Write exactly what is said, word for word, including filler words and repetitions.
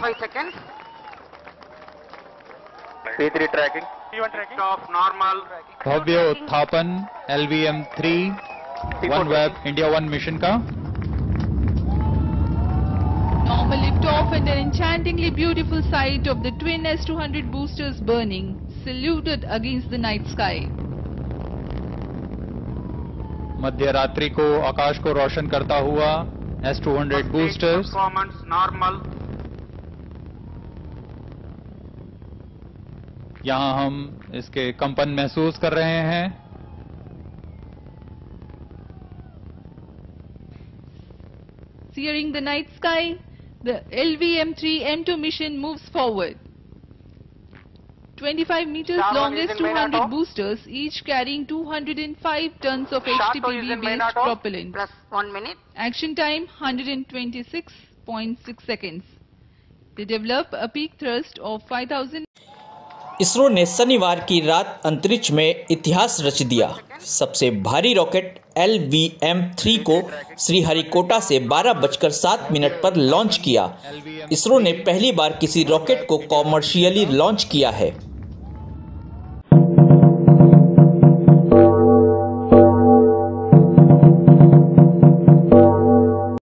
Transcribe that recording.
five seconds. P three tracking. P one tracking. Stop normal. भव्य उत्थापन L V M three OneWeb India One mission का Normal liftoff and an enchantingly beautiful sight of the twin S two hundred boosters burning, saluted against the night sky. मध्य रात्रि को आकाश को रोशन करता हुआ S two hundred boosters. Performance normal. यहाँ हम इसके कंपन महसूस कर रहे हैं. Searing the night sky, the L V M three M two mission moves forward. twenty-five meters long S two hundred boosters, each carrying two hundred five tons of H T P V-based propellant. Plus one minute. Action time one hundred twenty-six point six seconds. They develop a peak thrust of five thousand. ISRO ने शनिवार की रात अंतरिक्ष में इतिहास रच दिया. सबसे भारी rocket L V M three को श्रीहरिकोटा से बारह बजकर सात मिनट पर लॉन्च किया. इसरो ने पहली बार किसी रॉकेट को कॉमर्शियली लॉन्च किया है.